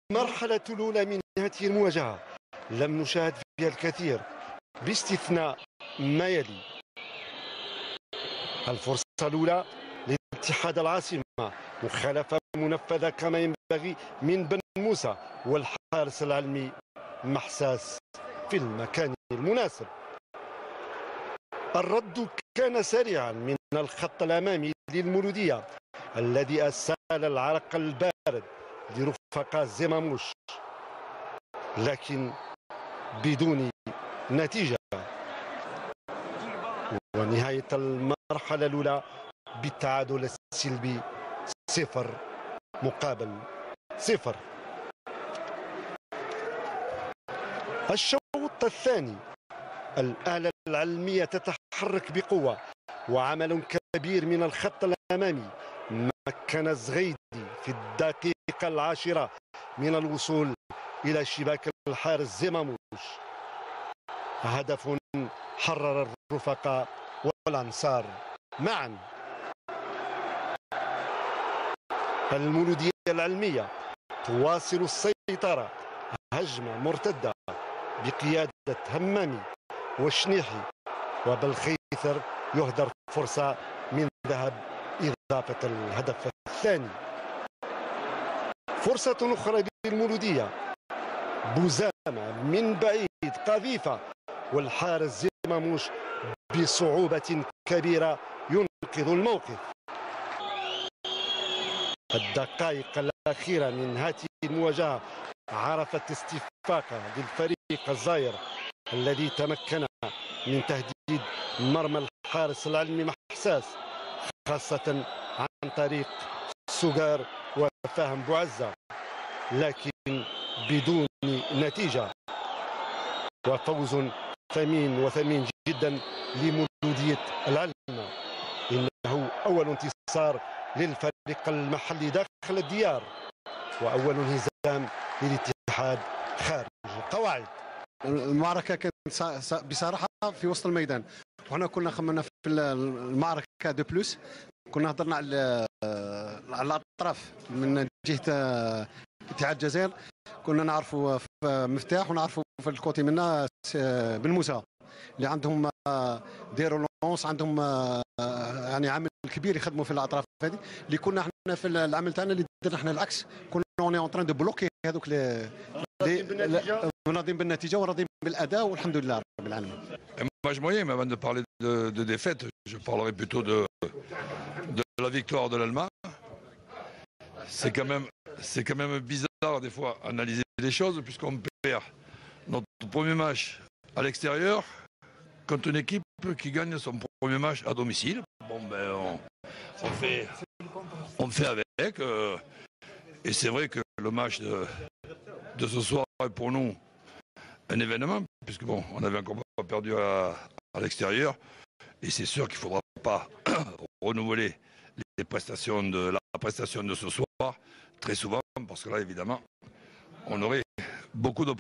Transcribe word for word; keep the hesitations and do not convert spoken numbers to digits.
المرحلة الأولى من هذه المواجهة لم نشاهد فيها الكثير باستثناء ما يلي: الفرصة الأولى لاتحاد العاصمة، مخالفة منفذة كما ينبغي من بن موسى، والحارس العلمي محساس في المكان المناسب. الرد كان سريعا من الخط الأمامي للمولودية الذي أسال العرق البارد لرفقاء زماموش، لكن بدون نتيجة. ونهاية المرحلة الأولى بالتعادل السلبي صفر مقابل صفر. الشوط الثاني الآلة العلمية تتحرك بقوة وعمل كبير من الخط الأمامي. مكن الزغيدي في الدقيقة العاشرة من الوصول إلى شباك الحارس زماموش. هدف حرر الرفقاء والأنصار معا. المولودية العلمية تواصل السيطرة، هجمة مرتدة بقيادة همامي وشنيحي، وبالخيثر يهدر فرصة من ذهب إضافة الهدف الثاني. فرصة أخرى للمولودية، بوزامة من بعيد قذيفة، والحارس زماموش بصعوبة كبيرة ينقذ الموقف. الدقائق الأخيرة من هذه المواجهة عرفت استفاقة للفريق الزاير الذي تمكن من تهديد مرمى الحارس العلمي محساس، خاصة عن طريق سوغار وفهم بوعزة، لكن بدون نتيجة. وفوز ثمين وثمين جدا لمولودية العلمة، إنه أول انتصار للفريق المحلي داخل الديار، وأول انهزام للاتحاد خارج القواعد. المعركة كانت بصراحة في وسط الميدان، وحنا كنا خمنا في المعركة دو بلوس، كنا هضرنا على على الأطراف من جهة اتحاد الجزائر، كنا نعرفوا في مفتاح ونعرفوا في الكوتي منا بن موسى اللي عندهم ديروا لونس، عندهم يعني عامل كبير يخدموا في الاطراف هذه، اللي كنا احنا في العمل تاعنا اللي درنا احنا العكس، كنا اوني اون تران دو بلوكي هذوك راضين بالنتيجه وراضين بالاداء والحمد لله رب العالمين. Moi je moyen, mais avant de parler de, de défaite, je parlerai plutôt de, de la victoire de l'Allemagne. C'est quand même, c'est quand même bizarre des fois analyser les choses, puisqu'on perd notre premier match à l'extérieur contre une équipe qui gagne son premier match à domicile. Bon ben on, on fait, on fait avec. Euh, et c'est vrai que le match de, de ce soir est pour nous un événement, puisque bon, on avait encore pas perdu à, à l'extérieur, et c'est sûr qu'il ne faudra pas renouveler les prestations de la prestation de ce soir très souvent, parce que là évidemment on aurait beaucoup de